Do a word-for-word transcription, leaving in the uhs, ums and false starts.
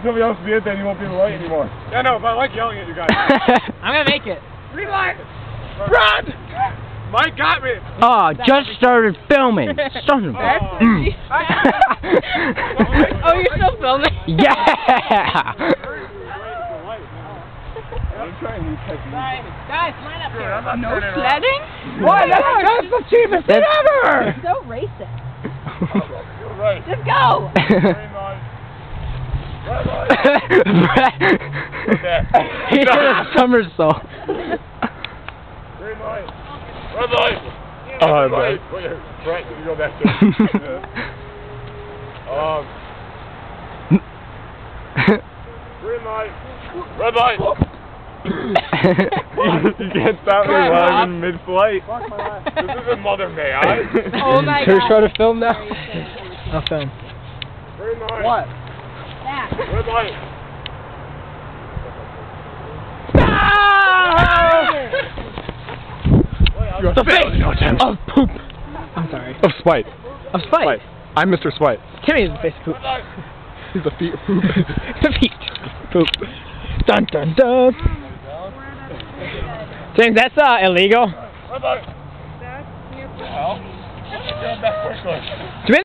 somebody else see it, then you won't be in the light anymore. Yeah, no, but I like yelling at you guys. I'm gonna make it. Green light! Run! Mike got me! Oh, just started filming. Son of a... Mm. Oh, you're still filming? Yeah! I'm trying to catch you. Guys, line up here. I'm not No turning around. sledding? What? That's, that's the cheapest thing ever! You're so racist. You're right. Just go! Green light. Red light. He did a somersault. Green light. Red light. Oh, red light. Wait, right, you go back to it. Um. Green light. Red light. You can't stop me while I'm in mid-flight. This isn't Mother May I. Oh my Should we god. try to film now? I'll film. Green light. What? That. Red light. The face of poop. I'm sorry. Of spite. Of spite. Spite. I'm Mister Spite. Timmy is the face of poop. He's the feet of poop. The feet of poop. Dun dun dun. James, that's uh, illegal. Red light. That's your fault. Get back quickly. Jimmy,